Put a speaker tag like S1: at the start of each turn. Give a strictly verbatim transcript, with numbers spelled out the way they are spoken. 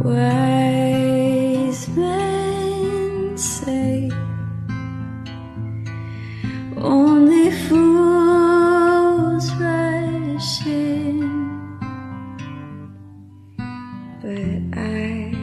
S1: Wise men say only fools rush in, but I